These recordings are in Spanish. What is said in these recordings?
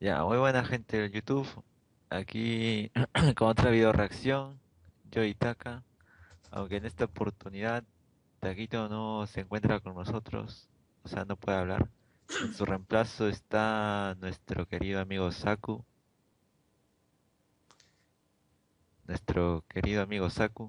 Ya, muy buena gente del YouTube. Aquí con otra video reacción. Yo y Taka. Aunque en esta oportunidad Taquito no se encuentra con nosotros. O sea, no puede hablar. En su reemplazo está nuestro querido amigo Saku. Nuestro querido amigo Saku.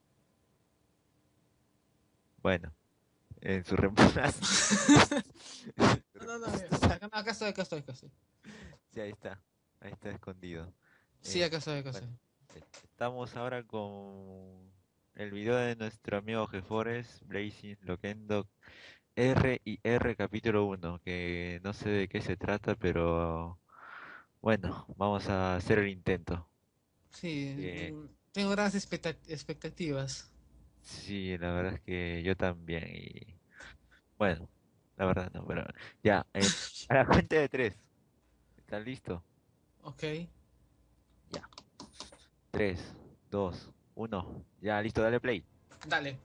Bueno, en su reemplazo. Su No, no, no, reemplazo ya. está- Acá estoy, acá estoy, acá estoy. Sí, ahí está. Ahí está escondido. Sí, acá estoy, acá Bueno, estoy. estamos ahora con el video de nuestro amigo Gefores, Blazing Loquendo R y R capítulo uno, que no sé de qué se trata, pero bueno, vamos a hacer el intento. Sí, Que tengo grandes expectativas. sí, la verdad es que yo también. Y bueno, la verdad no, pero ya, a la cuenta de tres. ¿Están listos? Ok, Ya. Tres, dos, uno. Ya, listo, dale play. dale.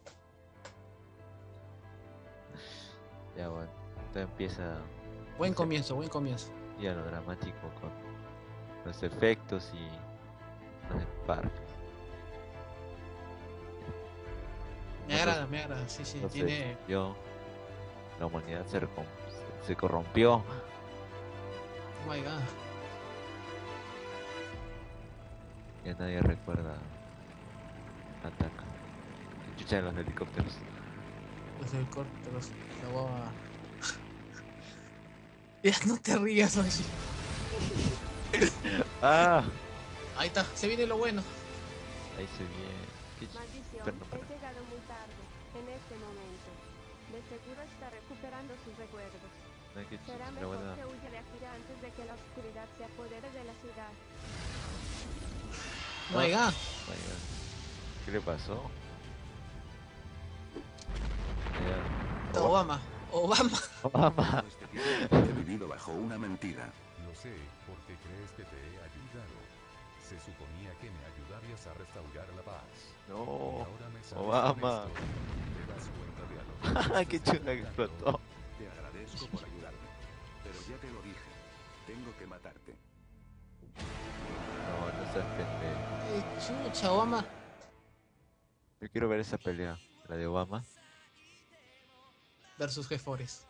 Ya, bueno, todo empieza Buen ya, comienzo, buen comienzo. ya lo dramático con los efectos y los disparos. El mundo Me agrada, sí, sí, se tiene... destruyó, la humanidad se corrompió. Oh my god, Ya nadie recuerda Ataca. Que chucha en los helicópteros. los helicópteros, la guava... Ya, no te rías, oye. ¡Ah! Ahí está, se viene lo bueno. Ahí se viene. Maldición, Perdón, he perdón. llegado muy tarde, en este momento. De seguro está recuperando sus recuerdos. No hay que chucha, Será la mejor buena. que huya de aquí antes de que la oscuridad se apodere de la ciudad. Oh ¡Ah! my god. My God. ¿Qué le pasó? Ya. Obama, Obama. Obama. Todo este tiempo he vivido bajo una mentira. Lo sé, porque crees que te he ayudado. Se suponía que me ayudarías a restaurar la paz. Y No. ahora me sales Obama. con esto. ¿Te das cuenta de a lo que me ¡Qué estás chula que enfrentando? explotó! Te agradezco por ayudarme. Pero ya te lo dije. Tengo que matarte. No, no seas pendejo. Chucha, Obama. Yo quiero ver esa pelea, la de Obama. Versus G-Forest.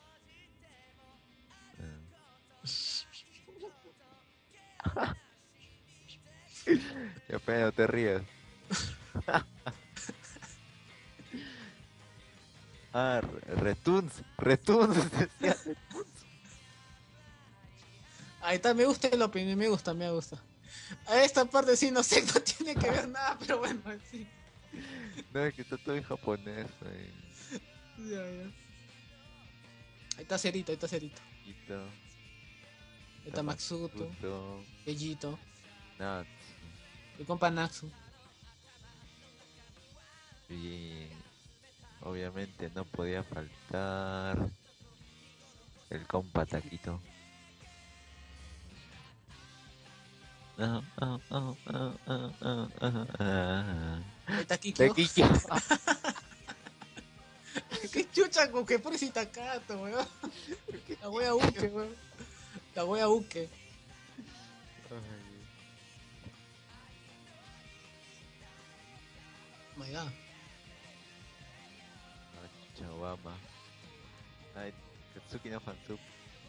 Qué pena, no te rías. Ah, Retuns, Retuns, decía. Ahí está, me gusta la opinión, me gusta, me gusta. A esta parte sí, no sé, no tiene que ver nada, pero bueno, sí. No, es que está todo en japonés, ahí. Ya, ya. Ahí está Cerito, ahí está Cerito. Quito, Ahí está Maxuto, Tamakuto, Bellito, Natsu, el compa Naxu. y obviamente no podía faltar el compa Taquito. Ahí está Kikyo. Taquito. Qué chucha con que por si Takato, weón. La wea Uke, weón. La wea Uke. Oh my god. Chawama. Ay, Katsuki no Fansub.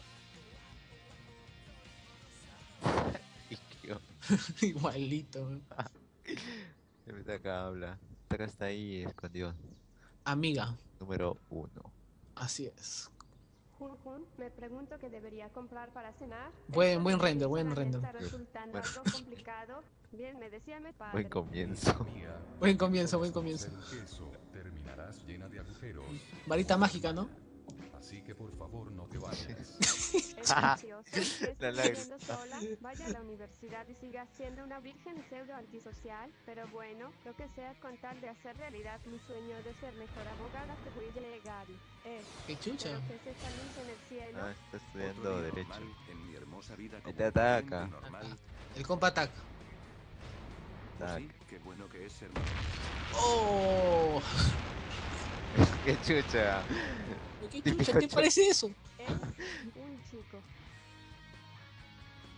Ikkyo. Igualito, weón. Siempre Taka habla. Taka está ahí escondido. Amiga, Número uno. así es. Jun Jun, me pregunto qué debería comprar para cenar. Buen Esto de render, buen personaje render. está resultando Bueno. algo complicado. Bien, me decía mi padre. Buen comienzo. Mía, Buen comienzo, buen por comienzo. ser queso, terminarás llena de agujeros. Varita mágica, ¿no? Así que por favor no te vayas. Es precioso. La Está lágrima. viviendo sola, vaya a la universidad y siga siendo una virgen pseudo antisocial. Pero bueno, lo que sea con tal de hacer realidad mi sueño de ser mejor abogada que voy a llegar. Qué chucha. Pero que es esa luz en el cielo. Ah, está Otro estudiando día Derecho. normal en mi hermosa vida Ahí como te un ataca. cliente normal. El compa Taka. Pues sí, qué bueno que es ser ¡Oh! ¡Qué chucha! ¿Qué chucha? ¿Qué parece eso? Es un chico.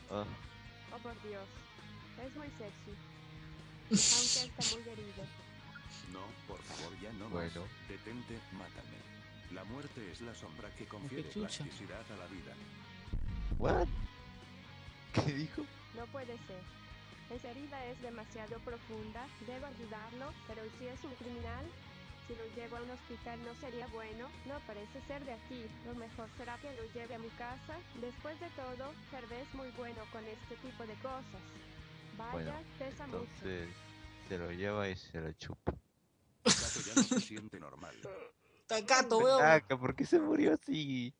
Oh, Oh por Dios, es muy sexy, aunque está muy herido. No, por favor, ya no bueno. más. Detente, mátame. La muerte es la sombra que confiere chucha. plasticidad a la vida. ¿What? ¿Qué dijo? No puede ser. Esa herida es demasiado profunda, debo ayudarlo, pero si es un criminal, si lo llevo a un hospital no sería bueno, no parece ser de aquí, lo mejor será que lo lleve a mi casa, después de todo, Hervé es muy bueno con este tipo de cosas. Vaya, Bueno, pesa mucho. entonces se lo lleva y se lo chupa. Tato ya no se siente normal. Tacato, weón. Taca, ¿por qué se murió así?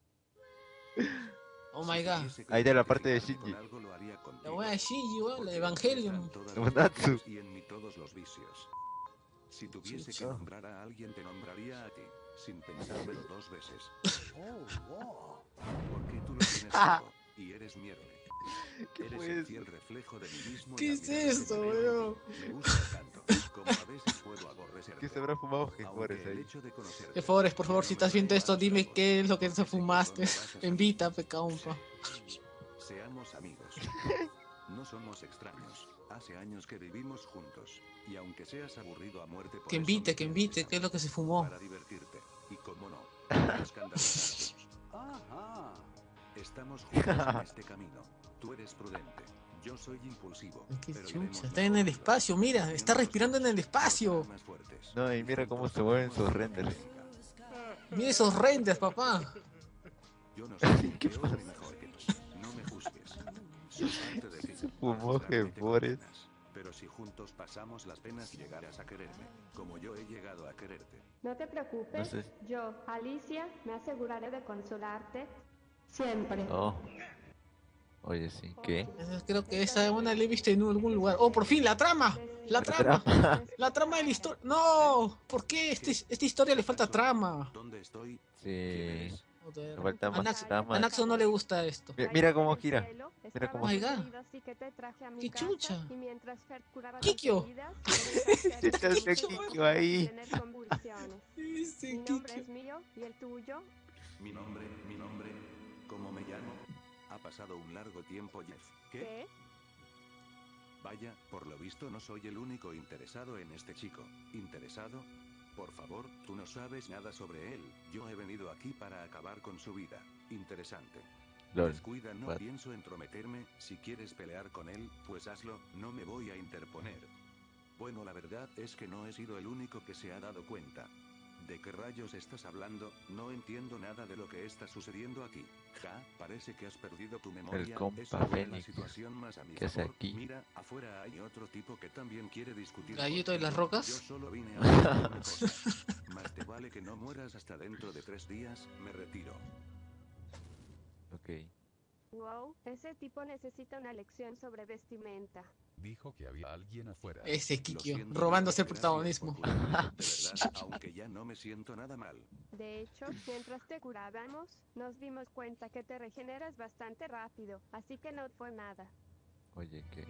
Oh my god. tuviese que Ahí de la parte de sacrificarme Shinji. con algo, lo haría La contigo, wea de Shinji, weón, la porque de en ti Evangelion. están todas Como las Natsu. virtudes y en mí todos los vicios. Si tuviese que Chucha. nombrar a alguien, te nombraría a ti, sin pensármelo 2 veces. Porque tú lo tienes todo, y eres mi héroe. ¿Qué Eres fue el eso? fiel reflejo de mí mismo. ¿Qué y es al mirar esto, que me veo weón? en ti, me gusta tanto, como a veces puedo aborrecerte. ¿Qué se habrá fumado Aunque Gejores el ahí? hecho de conocerte Que favores, por ya favor, no si me estás viendo trae esto, malos dime tragos, qué es lo que porque te sé que fumaste. solo vas a Invita, salir. pecaumpa. Seamos amigos. No somos extraños. Hace años que vivimos juntos. Y aunque seas aburrido a muerte por Que eso invite, me que tienes invite, a ¿qué es mí, lo que se fumó? para divertirte. Y cómo no, para escandalizar. Estamos juntos en este camino. Tú eres prudente. Yo soy impulsivo. Qué Pero chucha, iremos está en mejor el unidos. espacio, mira, está Uniendo los respirando en dos, el nos espacio. harán más fuertes. No, y mira cómo juntos se mueven sabremos sus lo que renders. significa. Mira esos renders, papá. Yo no soy ni ¿Qué peor ni pasa? mejor que tú. No me juzgues. Soy parte de ti. Se Al fumó juzgarte te Gejores. condenas. Pero si juntos pasamos las penas llegarás a quererme, como yo he llegado a quererte. No te preocupes, No sé. yo, Alicia, me aseguraré de consolarte siempre. Oh. Oye, sí, ¿qué? Creo que esa una la he visto en algún lugar. Oh, por fin, la trama. La trama. La trama de la historia. No, ¿por qué esta historia le falta trama? ¿Dónde estoy? Sí. ¿Quién eres? Joder. Le falta más A trama. Naxo no le gusta esto. Mira cómo gira. Mira cómo Oh my gira. god. ¡Qué chucha! Kikyo. Este Está Kikyo ahí. Ese Mi nombre Kikyo. es mío y el tuyo. Mi nombre, ¿cómo me llamo? Ha pasado un largo tiempo, Jeff. ¿Qué? ¿Qué? Vaya, por lo visto no soy el único interesado en este chico. ¿Interesado? Por favor, tú no sabes nada sobre él. Yo he venido aquí para acabar con su vida. Interesante. LOL. Descuida, no What? pienso entrometerme. Si quieres pelear con él, pues hazlo, no me voy a interponer. Bueno, la verdad es que no he sido el único que se ha dado cuenta. ¿De qué rayos estás hablando? No entiendo nada de lo que está sucediendo aquí. Ja, parece que has perdido tu memoria. compa Eso fue la Fénix. situación más a mi ¿Qué hace favor. aquí? Mira, afuera hay otro tipo que también quiere discutir. ¿Gallito de las contigo. rocas? Yo solo vine a decir una cosa. Más te vale que no mueras hasta dentro de 3 días. Me retiro. Ok. Wow, ese tipo necesita una lección sobre vestimenta. Dijo que había alguien afuera. Ese Lo Kikyo, siento, robándose el gracias protagonismo. por tu ayuda, de verdad, aunque ya no me siento nada mal. De hecho, mientras te curábamos, nos dimos cuenta que te regeneras bastante rápido, así que no fue nada. Oye, ¿qué?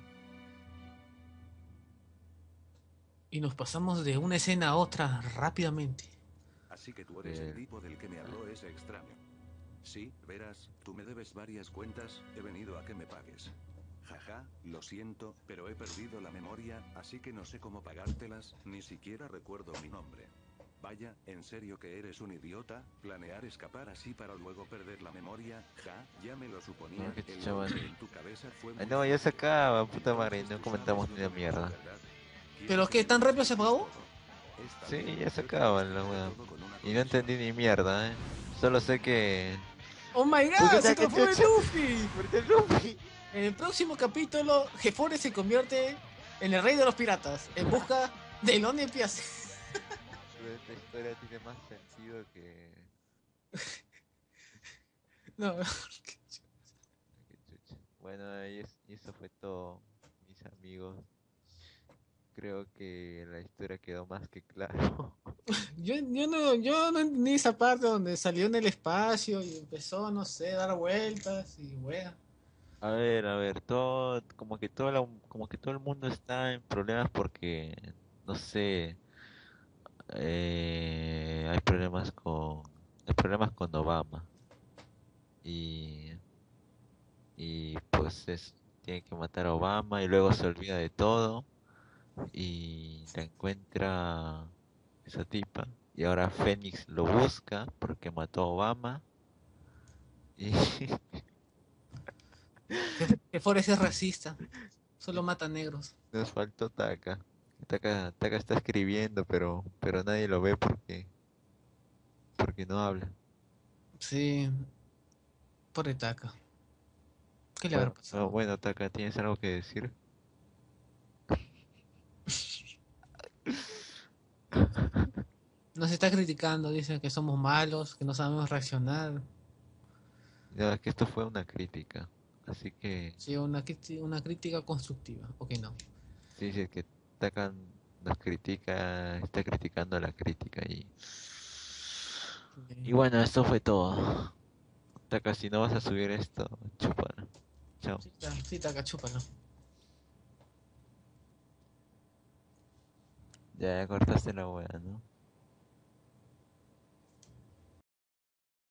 Y nos pasamos de una escena a otra rápidamente. Así que tú eres el tipo del que me habló ese extraño. Sí, verás, tú me debes varias cuentas, he venido a que me pagues. Jaja, lo siento, pero he perdido la memoria, así que no sé cómo pagártelas, ni siquiera recuerdo mi nombre. Vaya, ¿en serio que eres un idiota? ¿Planear escapar así para luego perder la memoria? Ja, ya me lo suponía, No, qué el chaval. golpe en tu cabeza fue muy Ay, no, ya se fuerte. acaba, puta madre, Entonces no tú comentamos sabes ni lo de que pasó, mierda. ¿verdad? ¿Pero ¿Quieres qué, que tan me rápido se expliques acabó? todo? Está Sí, bien, ya se yo te acaba la explico weá. todo con una Y no entendí ni mierda, Solo sé que... ¡Oh my god! Puta, ¡Se qué transformó en chucha. Luffy! ¡Fuerte Luffy! En el próximo capítulo, Jefore se convierte en el rey de los piratas, en busca de One Piece. Pero esta historia tiene más sentido que... No, Qué chucha. Bueno, y eso fue todo, mis amigos. Creo que la historia quedó más que claro. yo no entendí esa parte donde salió en el espacio y empezó, no sé, a dar vueltas y wea. A ver, todo, como que todo el mundo está en problemas porque, no sé, hay problemas con Obama y, y pues entonces tiene que matar a Obama y luego se olvida de todo y la encuentra esa tipa. Y ahora Fénix lo busca porque mató a Obama. Y Que Forrest es racista. Solo mata negros. nos faltó Taka. Taka está escribiendo, pero nadie lo ve porque no habla. Sí, pobre Taka. ¿Qué le habrá Bueno, pasado? bueno, Taka, ¿tienes algo que decir? Nos está criticando, dice que somos malos, que no sabemos reaccionar. No, es que esto fue una crítica. Así que Sí, una crítica constructiva. Ok, no. sí, sí, es que Taka nos critica, está criticando la crítica y bueno, esto fue todo. Taka, si no vas a subir esto, chúpalo. Chao. Sí, Taka, chúpalo. Ya cortaste la wea, ¿no?